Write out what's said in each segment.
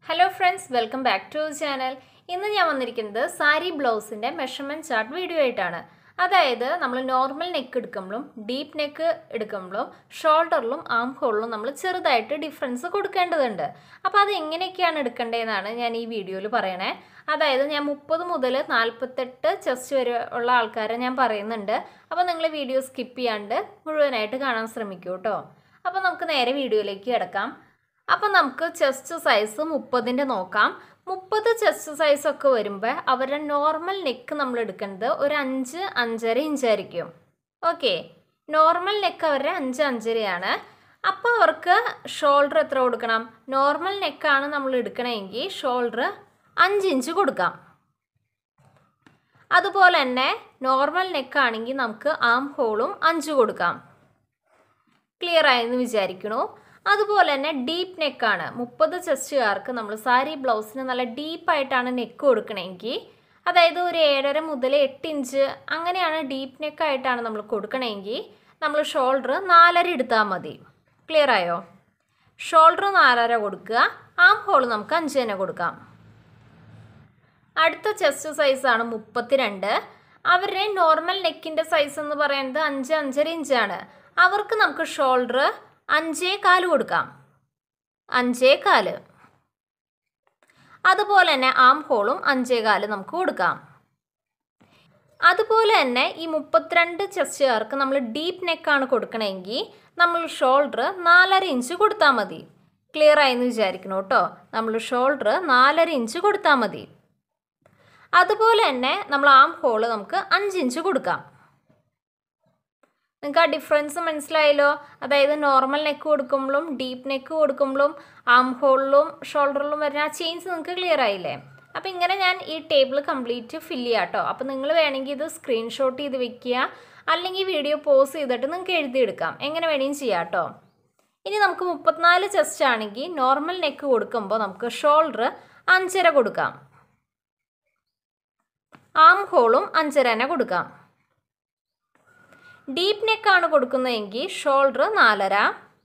Hello friends, welcome back to our channel. ഇന്ന് ഞാൻ വന്നിരിക്കുന്നത് സാരി ബ്ലൗസിന്റെ മെഷർമെന്റ് ചാർട്ട് വീഡിയോ ആയിട്ടാണ്. അതായത് നമ്മൾ നോർമൽ നെക്ക് എടുക്കുമ്പോഴും ഡീപ്പ് നെക്ക് എടുക്കുമ്പോഴും ഷോൾഡറിലും ആം ഹോളിലും നമ്മൾ ചെറുതായിട്ട് ഡിഫറൻസ് കൊടുക്കേണ്ടതുണ്ട്. അപ്പോൾ അത് എങ്ങനെയൊക്കെയാണ് എടുക്കേണ്ടതെന്നാണ് ഞാൻ ഈ വീഡിയോയിൽ പറയണേ. അതായത് ഞാൻ 30 മുതൽ 48 ചെസ്റ്റ് വരെ ഉള്ള ആൾക്കാരെ ഞാൻ പറയുന്നുണ്ട്. അപ്പോൾ നിങ്ങൾ വീഡിയോ സ്കിപ്പ് ചെയ്യാണ്ട് മുഴുവനായിട്ട് കാണാൻ ശ്രമിക്കൂ കേട്ടോ. അപ്പോൾ നമുക്ക് നേരെ വീഡിയോയിലേക്ക് കിടക്കാം. അപ്പോൾ നമുക്ക് ചെസ്റ്റ് സൈസ് 30ന്റെ നോക്കാം. 30 ചെസ്റ്റ് സൈസ് ഒക്കെ വരുമ്പോൾ അവരുടെ നോർമൽ നെക്ക് നമ്മൾ എടുക്കുന്നത് ഒരു 5-5.5 ഇഞ്ച് ആയിരിക്കും. ഓക്കെ, നോർമൽ നെക്ക് അവരുടെ 5-5.5 അപ്പോൾ അവർക്ക് ഷോൾഡർ എത്ര കൊടുക്കണം? നോർമൽ നെക്കാണ് നമ്മൾ എടുക്കണമെങ്കിൽ ഷോൾഡർ 5 ഇഞ്ച് കൊടുക്കാം. അതുപോലെ തന്നെ നോർമൽ നെക്കാണെങ്കിൽ നമുക്ക് ആം ഹോളും 5 കൊടുക്കാം. ക്ലിയർ ആയെന്ന് വിചാരിക്കണു. അതുപോലെ തന്നെ ഡീപ്പ് നെക്കാണ്. 30 ചെസ്റ്റുകാർക്ക് നമ്മൾ സാരി ബ്ലൗസിന് നല്ല ഡീപ്പായിട്ടാണ് നെക്ക് കൊടുക്കണമെങ്കിൽ, അതായത് ഒരു 7.5 മുതൽ 8 ഇഞ്ച് അങ്ങനെയാണ് ഡീപ്പ് നെക്കായിട്ടാണ് നമ്മൾ കൊടുക്കണമെങ്കിൽ നമ്മൾ ഷോൾഡർ 4.5 എടുത്താൽ മതി. ക്ലിയർ ആയോ? ഷോൾഡർ 4.5 കൊടുക്കുക, ആം ഹോൾ നമുക്ക് 5 തന്നെ കൊടുക്കാം. അടുത്ത ചെസ്റ്റ് സൈസാണ് 32. അവരുടെ നോർമൽ നെക്കിൻ്റെ സൈസ് എന്ന് പറയുന്നത് 5-5.5 ഇഞ്ചാണ്. അവർക്ക് നമുക്ക് ഷോൾഡർ 5.25 കൊടുക്കാം. 5.25. അതുപോലെ തന്നെ ആം ഹോളും 5.25 നമുക്ക് കൊടുക്കാം. അതുപോലെ തന്നെ ഈ 32 ചെസ്റ്റുകാർക്ക് നമ്മൾ ഡീപ്പ് നെക്കാണ് കൊടുക്കണമെങ്കിൽ നമ്മൾ ഷോൾഡർ 4.5 ഇഞ്ച് കൊടുത്താൽ മതി. ക്ലിയർ ആയെന്ന് വിചാരിക്കണം കേട്ടോ. നമ്മൾ ഷോൾഡർ 4.5 ഇഞ്ച് കൊടുത്താൽ മതി. അതുപോലെ തന്നെ നമ്മൾ ആം ഹോൾ നമുക്ക് 5 ഇഞ്ച് കൊടുക്കാം. നിങ്ങൾക്ക് ആ ഡിഫറൻസ് മനസ്സിലായല്ലോ? അതായത് നോർമൽ നെക്ക് കൊടുക്കുമ്പോഴും ഡീപ്പ് നെക്ക് കൊടുക്കുമ്പോഴും ആം ഹോളിലും ഷോൾഡറിലും വരുന്ന ആ ചേഞ്ച് നിങ്ങൾക്ക് ക്ലിയർ ആയില്ലേ? അപ്പോൾ ഇങ്ങനെ ഞാൻ ഈ ടേബിൾ കംപ്ലീറ്റ് ഫില്ല് ചെയ്യാം കേട്ടോ. അപ്പോൾ നിങ്ങൾ വേണമെങ്കിൽ ഇത് സ്ക്രീൻഷോട്ട് ചെയ്ത് വെക്കുക, അല്ലെങ്കിൽ വീഡിയോ പോസ് ചെയ്തിട്ട് നിങ്ങൾക്ക് എഴുതിയെടുക്കാം. എങ്ങനെ വേണമെങ്കിലും ചെയ്യാം കേട്ടോ. ഇനി നമുക്ക് 34 ചെസ്റ്റ് ആണെങ്കിൽ നോർമൽ നെക്ക് കൊടുക്കുമ്പോൾ നമുക്ക് ഷോൾഡർ 5.5 കൊടുക്കാം. ആം ഹോളും 5.5 തന്നെ കൊടുക്കാം. ഡീപ്പ് നെക്കാണ് കൊടുക്കുന്നതെങ്കിൽ ഷോൾഡർ 4.5,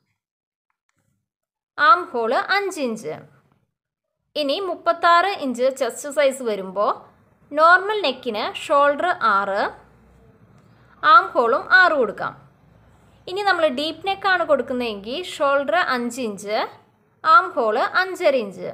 ആം ഹോള് 5 ഇഞ്ച്. ഇനി 36 ഇഞ്ച് ചെസ്റ്റ് സൈസ് വരുമ്പോൾ നോർമൽ നെക്കിന് ഷോൾഡർ 6, ആം ഹോളും 6 കൊടുക്കാം. ഇനി നമ്മൾ ഡീപ്പ് നെക്കാണ് കൊടുക്കുന്നതെങ്കിൽ ഷോൾഡർ 5 ഇഞ്ച്, ആം ഹോള് 5.5 ഇഞ്ച്.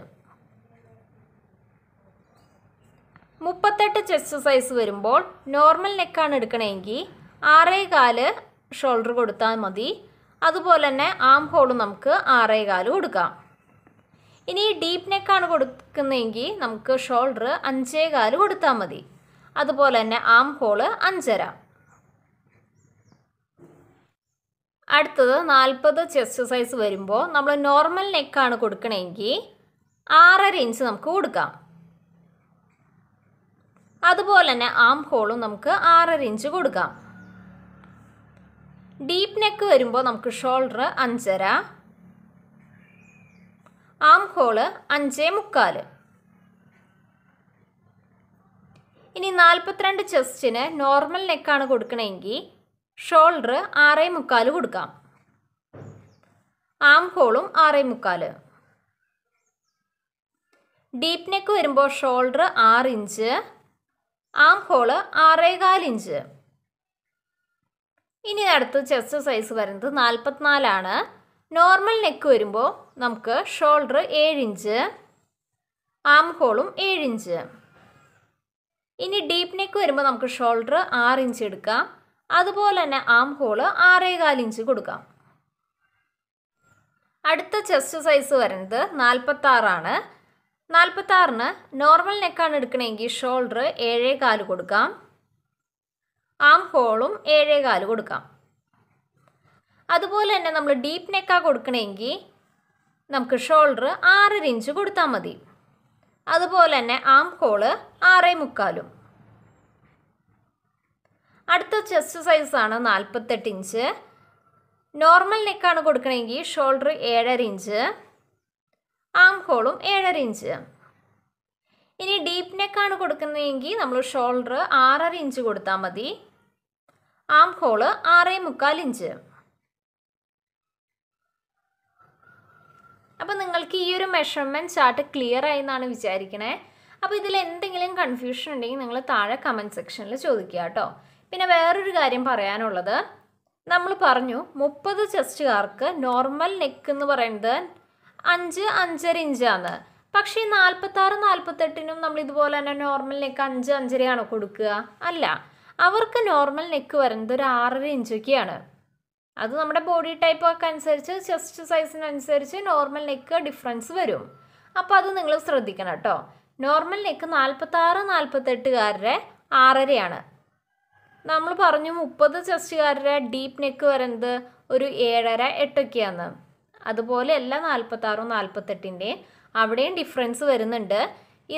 38 ചെസ്റ്റ് സൈസ് വരുമ്പോൾ നോർമൽ നെക്കാണ് എടുക്കണമെങ്കിൽ 6.25 ഷോൾഡർ കൊടുത്താൽ മതി. അതുപോലെ തന്നെ ആം ഹോളും നമുക്ക് 6.25 കൊടുക്കാം. ഇനി ഡീപ്പ് നെക്കാണ് കൊടുക്കുന്നതെങ്കിൽ നമുക്ക് ഷോൾഡർ 5.25 കൊടുത്താൽ മതി. അതുപോലെ തന്നെ ആം ഹോള് 5.5. അടുത്തത് 40 ചെസ്റ്റ് സൈസ് വരുമ്പോൾ നമ്മൾ നോർമൽ നെക്കാണ് കൊടുക്കണമെങ്കിൽ 6.5 ഇഞ്ച് നമുക്ക് കൊടുക്കാം. അതുപോലെ തന്നെ ആം ഹോളും നമുക്ക് 6.5 ഇഞ്ച് കൊടുക്കാം. ഡീപ്പ് നെക്ക് വരുമ്പോൾ നമുക്ക് ഷോൾഡർ 5.5, ആം ഹോള് 5.25. ഇനി 42 ചെസ്റ്റിന് നോർമൽ നെക്കാണ് കൊടുക്കണമെങ്കിൽ ഷോൾഡർ 6.25 കൊടുക്കാം. ആം ഹോളും 6.25. ഡീപ്പ് നെക്ക് വരുമ്പോൾ ഷോൾഡർ 6 ഇഞ്ച്, ആം ഹോള് 6.25 ഇഞ്ച്. ഇനി അടുത്ത ചെസ്റ്റ് സൈസ് വരുന്നത് 44. നോർമൽ നെക്ക് വരുമ്പോൾ നമുക്ക് ഷോൾഡർ 7 ഇഞ്ച്, ആം ഹോളും 7 ഇഞ്ച്. ഇനി ഡീപ്പ് നെക്ക് വരുമ്പോൾ നമുക്ക് ഷോൾഡർ 6 ഇഞ്ച് എടുക്കാം. അതുപോലെ തന്നെ ആം ഹോള് 6.25 ഇഞ്ച് കൊടുക്കാം. അടുത്ത ചെസ്റ്റ് സൈസ് വരുന്നത് 46. 46ന് നോർമൽ നെക്കാണ് എടുക്കണമെങ്കിൽ ഷോൾഡർ 7.25 കൊടുക്കാം. ആം ഹോളും 7.25 കൊടുക്കാം. അതുപോലെ തന്നെ നമ്മൾ ഡീപ്പ് നെക്കാണ് കൊടുക്കണമെങ്കിൽ നമുക്ക് ഷോൾഡർ 6 ഇഞ്ച് കൊടുത്താൽ മതി. അതുപോലെ തന്നെ ആം ഹോള് 6.25. അടുത്ത ചെസ്റ്റ് സൈസാണ് 48 ഇഞ്ച്. നോർമൽ നെക്കാണ് കൊടുക്കണമെങ്കിൽ ഷോൾഡർ 7.5 ഇഞ്ച്, ആം ഹോളും 7.5 ഇഞ്ച്. ഇനി ഡീപ്പ് നെക്കാണ് കൊടുക്കുന്നതെങ്കിൽ നമ്മൾ ഷോൾഡർ 6.5 ഇഞ്ച് കൊടുത്താൽ മതി. Arm hole 6.25 inch. അപ്പോൾ നിങ്ങൾക്ക് ഈ ഒരു മെഷർമെൻറ്റ് ചാർട്ട് ക്ലിയർ ആയി എന്നാണ് വിചാരിക്കണേ. അപ്പോൾ ഇതിൽ എന്തെങ്കിലും കൺഫ്യൂഷൻ ഉണ്ടെങ്കിൽ നിങ്ങൾ താഴെ കമൻറ്റ് സെക്ഷനിൽ ചോദിക്കുക കേട്ടോ. പിന്നെ വേറൊരു കാര്യം പറയാനുള്ളത്, നമ്മൾ പറഞ്ഞു 30 ചെസ്റ്റുകാർക്ക് നോർമൽ നെക്ക് എന്ന് പറയുന്നത് 5-5.5 ഇഞ്ചാണ്. പക്ഷേ 46-48നും നമ്മൾ ഇതുപോലെ തന്നെ നോർമൽ നെക്ക് 5-5.5 കൊടുക്കുക? അല്ല, അവർക്ക് നോർമൽ നെക്ക് വരുന്നത് ഒരു 6.5 ഇഞ്ചൊക്കെയാണ്. അത് നമ്മുടെ ബോഡി ടൈപ്പ് ഒക്കെ അനുസരിച്ച് ചെസ്റ്റ് സൈസിനനുസരിച്ച് നോർമൽ നെക്ക് ഡിഫറൻസ് വരും. അപ്പോൾ അത് നിങ്ങൾ ശ്രദ്ധിക്കണം കേട്ടോ. നോർമൽ നെക്ക് 46-48കാരുടെ 6.5ആണ്. നമ്മൾ പറഞ്ഞു 30 ചെസ്റ്റുകാരുടെ ഡീപ്പ് നെക്ക് വരുന്നത് ഒരു 7.5-8 അതുപോലെ അല്ല 46-48ൻ്റെ അവിടെയും ഡിഫറൻസ് വരുന്നുണ്ട്. ഈ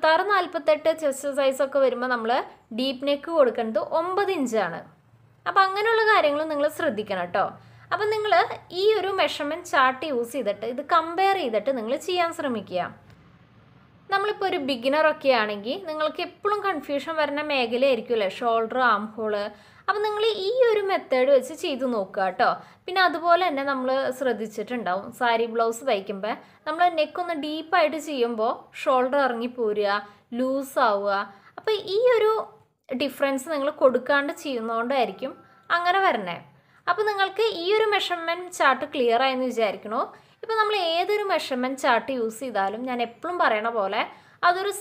46-48 ചെസ്റ്റ് സൈസൊക്കെ വരുമ്പോൾ നമ്മൾ ഡീപ്പ് നെക്ക് കൊടുക്കുന്നത് 9 ഇഞ്ചാണ്. അപ്പോൾ അങ്ങനെയുള്ള കാര്യങ്ങൾ നിങ്ങൾ ശ്രദ്ധിക്കണം കേട്ടോ. അപ്പം നിങ്ങൾ ഈ ഒരു മെഷർമെൻറ്റ് ചാർട്ട് യൂസ് ചെയ്തിട്ട് ഇത് കമ്പയർ ചെയ്തിട്ട് നിങ്ങൾ ചെയ്യാൻ ശ്രമിക്കുക. നമ്മളിപ്പോൾ ഒരു ബിഗിനറൊക്കെ ആണെങ്കിൽ നിങ്ങൾക്ക് എപ്പോഴും കൺഫ്യൂഷൻ വരുന്ന മേഖലയായിരിക്കുമല്ലേ ഷോൾഡർ, ആം ഹോള്. അപ്പം നിങ്ങൾ ഈ ഒരു മെത്തേഡ് വെച്ച് ചെയ്ത് നോക്കുക കേട്ടോ. പിന്നെ അതുപോലെ തന്നെ നമ്മൾ ശ്രദ്ധിച്ചിട്ടുണ്ടാവും, സാരി ബ്ലൗസ് തയ്ക്കുമ്പോൾ നമ്മൾ നെക്കൊന്ന് ഡീപ്പായിട്ട് ചെയ്യുമ്പോൾ ഷോൾഡർ ഇറങ്ങി പോരുക, ലൂസ് ആവുക. അപ്പോൾ ഈ ഒരു ഡിഫറൻസ് നിങ്ങൾ കൊടുക്കാണ്ട് ചെയ്യുന്നതുകൊണ്ടായിരിക്കും അങ്ങനെ വരണേ. അപ്പോൾ നിങ്ങൾക്ക് ഈ ഒരു മെഷർമെൻറ്റ് ചാർട്ട് ക്ലിയർ ആയെന്ന് വിചാരിക്കണോ? ഇപ്പോൾ നമ്മൾ ഏതൊരു മെഷർമെൻറ്റ് ചാർട്ട് യൂസ് ചെയ്താലും ഞാൻ എപ്പോഴും പറയണ പോലെ അതൊരു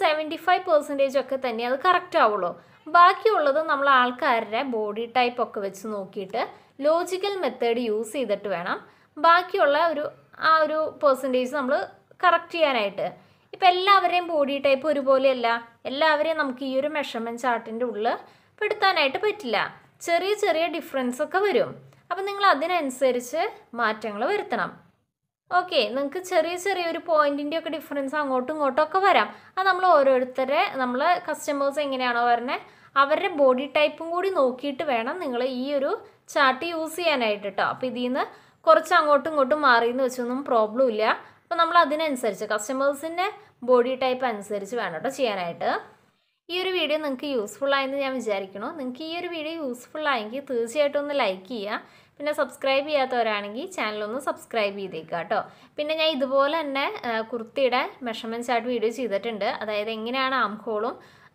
75% ഒക്കെ തന്നെ അത് കറക്റ്റ് ആവുള്ളൂ. ബാക്കിയുള്ളത് നമ്മൾ ആൾക്കാരുടെ ബോഡി ടൈപ്പ് ഒക്കെ വെച്ച് നോക്കിയിട്ട് ലോജിക്കൽ മെത്തേഡ് യൂസ് ചെയ്തിട്ട് വേണം ബാക്കിയുള്ള ആ ഒരു പെർസെൻറ്റേജ് നമ്മൾ കറക്റ്റ് ചെയ്യാനായിട്ട്. ഇപ്പോൾ എല്ലാവരുടെയും ബോഡി ടൈപ്പ് ഒരുപോലെയല്ല. എല്ലാവരെയും നമുക്ക് ഈ ഒരു മെഷർമെൻറ്റ് ചാർട്ടിൻ്റെ ഉള്ളിൽ പെടുത്താനായിട്ട് പറ്റില്ല. ചെറിയ ചെറിയ ഡിഫറൻസ് ഒക്കെ വരും. അപ്പം നിങ്ങൾ അതിനനുസരിച്ച് മാറ്റങ്ങൾ വരുത്തണം. ഓക്കെ, നിങ്ങൾക്ക് ചെറിയ ചെറിയൊരു പോയിൻറ്റിൻ്റെ ഒക്കെ ഡിഫറൻസ് അങ്ങോട്ടും ഇങ്ങോട്ടും ഒക്കെ വരാം. അത് നമ്മൾ നമ്മൾ കസ്റ്റമേഴ്സ് എങ്ങനെയാണോ വരുന്നത് അവരുടെ ബോഡി ടൈപ്പും കൂടി നോക്കിയിട്ട് വേണം നിങ്ങൾ ഈ ഒരു ചാർട്ട് യൂസ് ചെയ്യാനായിട്ട് കേട്ടോ. അപ്പോൾ ഇതിൽ നിന്ന് കുറച്ച് അങ്ങോട്ടും ഇങ്ങോട്ടും മാറിയെന്ന് വെച്ചൊന്നും പ്രോബ്ലം ഇല്ല. അപ്പോൾ നമ്മൾ അതിനനുസരിച്ച് കസ്റ്റമേഴ്സിൻ്റെ ബോഡി ടൈപ്പ് അനുസരിച്ച് വേണം കേട്ടോ ചെയ്യാനായിട്ട്. ഈ ഒരു വീഡിയോ നിങ്ങൾക്ക് യൂസ്ഫുൾ ആയെന്ന് ഞാൻ വിചാരിക്കുന്നു. നിങ്ങൾക്ക് ഈ ഒരു വീഡിയോ യൂസ്ഫുൾ ആയെങ്കിൽ തീർച്ചയായിട്ടും ഒന്ന് ലൈക്ക് ചെയ്യുക. പിന്നെ സബ്സ്ക്രൈബ് ചെയ്യാത്തവരാണെങ്കിൽ ചാനലൊന്ന് സബ്സ്ക്രൈബ് ചെയ്തേക്കുക കേട്ടോ. പിന്നെ ഞാൻ ഇതുപോലെ തന്നെ കുർത്തിയുടെ മെഷർമെൻറ്റ് ചാർട്ട് വീഡിയോ ചെയ്തിട്ടുണ്ട്. അതായത് എങ്ങനെയാണ് ആം ഹോളും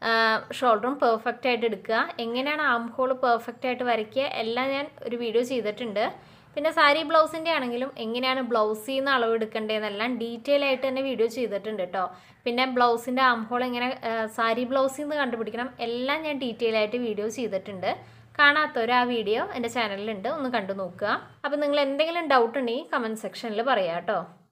ഷോൾഡറും പെർഫെക്റ്റ് ആയിട്ട് എടുക്കുക, എങ്ങനെയാണ് ആം ഹോൾ പെർഫെക്റ്റ് ആയിട്ട് വരയ്ക്കുക, എല്ലാം ഞാൻ ഒരു വീഡിയോ ചെയ്തിട്ടുണ്ട്. പിന്നെ സാരി ബ്ലൗസിൻ്റെ ആണെങ്കിലും എങ്ങനെയാണ് ബ്ലൗസിൽ നിന്ന് അളവ് എടുക്കേണ്ടതെന്നെല്ലാം ഡീറ്റെയിൽ ആയിട്ട് തന്നെ വീഡിയോ ചെയ്തിട്ടുണ്ട് കേട്ടോ. പിന്നെ ബ്ലൗസിൻ്റെ ആം ഹോൾ എങ്ങനെ സാരി ബ്ലൗസിൽ നിന്ന് കണ്ടുപിടിക്കണം എല്ലാം ഞാൻ ഡീറ്റെയിൽ ആയിട്ട് വീഡിയോ ചെയ്തിട്ടുണ്ട്. കാണാത്തവർ ആ വീഡിയോ എൻ്റെ ചാനലിലുണ്ട്, ഒന്ന് കണ്ടു നോക്കുക. അപ്പോൾ നിങ്ങൾ എന്തെങ്കിലും ഡൗട്ട് ഉണ്ടെങ്കിൽ കമൻറ്റ് സെക്ഷനിൽ പറയാം കേട്ടോ.